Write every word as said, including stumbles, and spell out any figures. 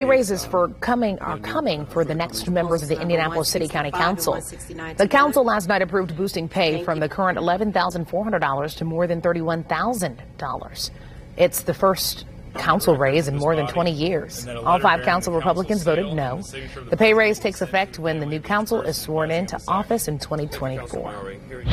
raises for coming are coming for the next members of the Indianapolis City-County Council. The council last night approved boosting pay from the current eleven thousand four hundred dollars to more than thirty-one thousand dollars. It's the first council raise in more than twenty years. All five council Republicans voted no. The pay raise takes effect when the new council is sworn into office in twenty twenty-four.